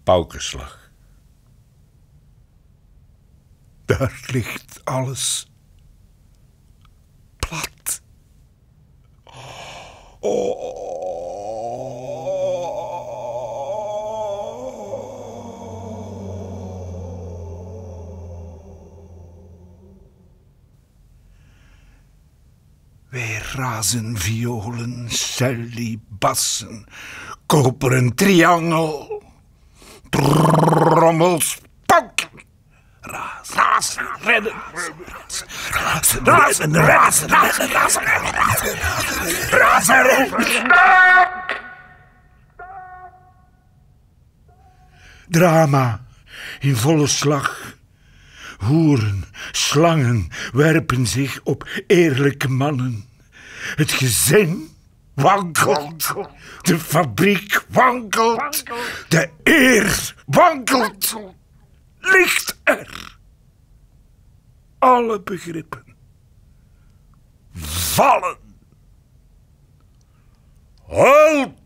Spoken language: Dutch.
paukenslag. Daar ligt alles plat. Weer razen violen, celli, bassen, koperen triangel, trommels, pauken. Razen, redden, drama in volle slag. Hoeren, slangen werpen zich op eerlijke mannen. Het gezin wankelt, de fabriek wankelt, de eer wankelt. Ligt er. Alle begrippen vallen. Halt!